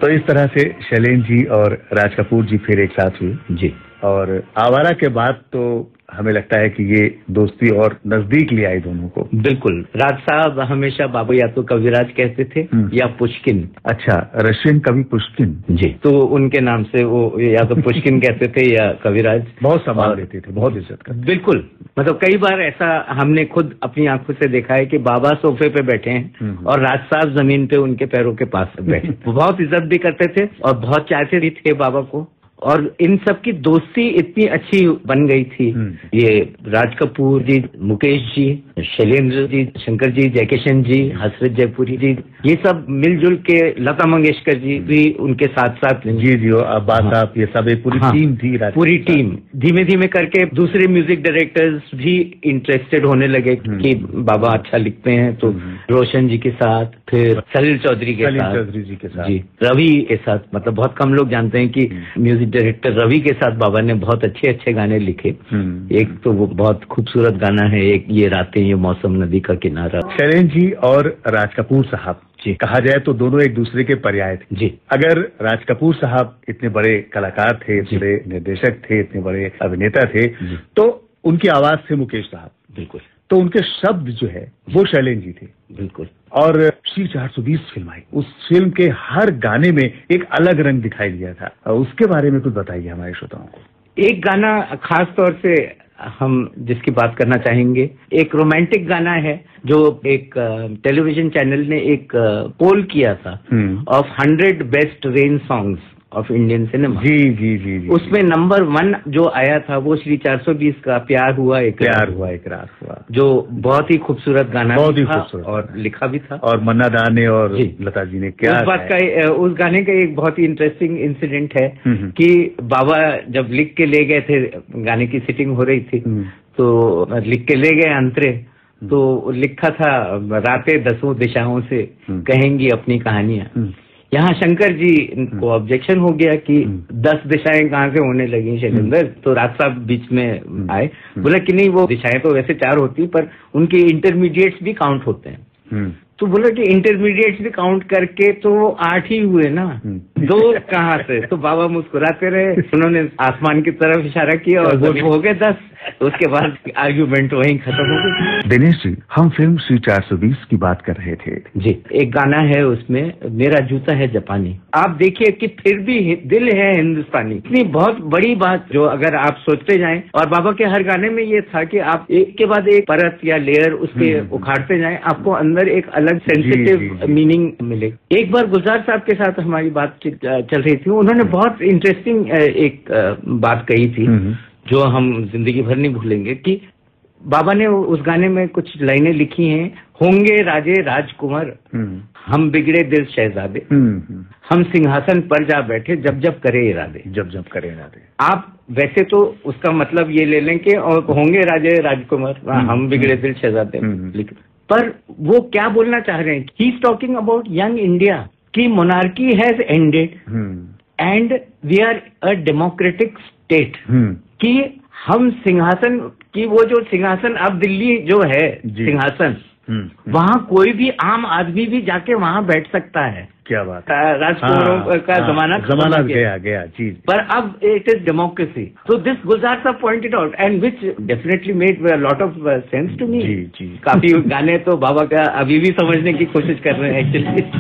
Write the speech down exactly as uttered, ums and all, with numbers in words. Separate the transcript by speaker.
Speaker 1: तो इस तरह से शैलेंद्र जी और राज कपूर जी फिर एक साथ हुए
Speaker 2: जी।
Speaker 1: और आवारा के बाद तो हमें लगता है कि ये दोस्ती और नजदीक ले आई दोनों को।
Speaker 2: बिल्कुल। राज साहब हमेशा बाबू या तो कविराज कहते थे या पुष्किन।
Speaker 1: अच्छा, रशियन कवि पुष्किन।
Speaker 2: जी, तो उनके नाम से वो या तो पुष्किन कहते थे या कविराज।
Speaker 1: बहुत सम्मान देते थे, बहुत इज्जत करते।
Speaker 2: बिल्कुल, मतलब कई बार ऐसा हमने खुद अपनी आंखों से देखा है कि बाबा सोफे पे बैठे हैं और राज साहब जमीन पे उनके पैरों के पास बैठे। वो बहुत इज्जत भी करते थे और बहुत चाहते भी थे बाबा को, और इन सब की दोस्ती इतनी अच्छी बन गई थी। ये राज कपूर जी, मुकेश जी, शैलेंद्र जी, शंकर जी, जयकिशन जी, हसरत जयपुरी जी, ये सब मिलजुल के, लता मंगेशकर जी भी उनके साथ साथ।
Speaker 1: जी जी, अब्बास साहब, ये सब एक पूरी
Speaker 2: हाँ,
Speaker 1: टीम थी।
Speaker 2: पूरी टीम धीमे धीमे करके दूसरे म्यूजिक डायरेक्टर्स भी इंटरेस्टेड होने लगे कि बाबा अच्छा लिखते हैं, तो रोशन जी के साथ, फिर सलील चौधरी के साथ,
Speaker 1: चौधरी जी के साथ,
Speaker 2: जी, रवि के साथ। मतलब बहुत कम लोग जानते हैं कि म्यूजिक डायरेक्टर रवि के साथ बाबा ने बहुत अच्छे अच्छे गाने लिखे। एक तो वो बहुत खूबसूरत गाना है, एक ये रातें ये मौसम नदी का किनारा।
Speaker 1: शैलेंद्र जी और राज कपूर साहब जी, कहा जाए तो दोनों एक दूसरे के पर्याय थे।
Speaker 2: जी।
Speaker 1: अगर राज कपूर साहब इतने बड़े कलाकार थे, बड़े निर्देशक थे, इतने बड़े अभिनेता थे, तो उनकी आवाज से मुकेश साहब।
Speaker 2: बिल्कुल।
Speaker 1: तो उनके शब्द जो है वो शैलेंद्र जी थे।
Speaker 2: बिल्कुल।
Speaker 1: और सी चार सौ बीस फिल्म आई, उस फिल्म के हर गाने में एक अलग रंग दिखाई दिया था। उसके बारे में कुछ बताइए हमारे श्रोताओं को।
Speaker 2: एक गाना खास तौर से हम जिसकी बात करना चाहेंगे, एक रोमांटिक गाना है जो एक टेलीविजन चैनल ने एक पोल किया था of hundred best rain songs of Indian cinema.
Speaker 1: जी जी जी जी।
Speaker 2: उसमें नंबर वन जो आया था वो श्री चार सौ बीस का प्यार हुआ इकरार
Speaker 1: प्यार हुआ इकरार हुआ,
Speaker 2: जो बहुत ही खूबसूरत गाना
Speaker 1: बहुत ही
Speaker 2: था
Speaker 1: खूबसूरत
Speaker 2: और लिखा भी था।
Speaker 1: और मन्ना दा ने और लता जी ने क्या
Speaker 2: उस बात का, उस गाने का एक बहुत ही इंटरेस्टिंग इंसिडेंट है कि बाबा जब लिख के ले गए थे, गाने की सिटिंग हो रही थी, तो लिख के ले गए अंतरे, तो लिखा था रातें दसों दिशाओं से कहेंगी अपनी कहानियां। यहाँ शंकर जी को ऑब्जेक्शन हो गया कि दस दिशाएं कहाँ से होने लगी शैलेंद्र। तो राज साहब बीच में आए, बोला कि नहीं, वो दिशाएं तो वैसे चार होती पर उनके इंटरमीडिएट्स भी काउंट होते हैं। तो बोला कि इंटरमीडिएट्स भी काउंट करके तो आठ ही हुए ना, दो कहाँ से। तो बाबा मुस्कुराते रहे, उन्होंने आसमान की तरफ इशारा किया और वो हो गए दस। उसके बाद आर्ग्यूमेंट वहीं खत्म हो गई।
Speaker 1: दिनेश जी, हम फिल्म सी चार सौ बीस की बात कर रहे थे।
Speaker 2: जी, एक गाना है उसमें, मेरा जूता है जापानी। आप देखिए कि फिर भी दिल है हिंदुस्तानी। इतनी बहुत बड़ी बात जो अगर आप सोचते जाएं, और बाबा के हर गाने में ये था कि आप एक के बाद एक परत या लेयर उसके उखाड़ते जाएं, आपको अंदर एक अलग सेंसिटिव मीनिंग मिले। एक बार गुलजार साहब के साथ हमारी बातचीत चल रही थी, उन्होंने बहुत इंटरेस्टिंग एक बात कही थी जो हम जिंदगी भर नहीं भूलेंगे, कि बाबा ने उस गाने में कुछ लाइनें लिखी हैं, होंगे राजे राजकुमार, हम बिगड़े दिल शहजादे, हम सिंहासन पर जा बैठे जब जब करे इरादे।
Speaker 1: जब जब करे इरादे।
Speaker 2: आप वैसे तो उसका मतलब ये ले लें कि और होंगे राजे राजकुमार, हम बिगड़े दिल शहजादे, पर वो क्या बोलना चाह रहे हैं? He is talking about young India, की monarchy has ended and we are a democratic state, कि हम सिंहासन की, वो जो सिंहासन अब दिल्ली जो है सिंहासन, वहाँ कोई भी आम आदमी भी जाके वहाँ बैठ सकता है।
Speaker 1: क्या बात,
Speaker 2: राजकुमारों का जमाना
Speaker 1: जमाना गया गया जी।
Speaker 2: पर अब इट इज डेमोक्रेसी। तो दिस गुलजार साहब pointed out and which definitely made lot of sense to me.
Speaker 1: जी जी।
Speaker 2: काफी गाने तो बाबा का अभी भी समझने की कोशिश कर रहे हैं एक्चुअली।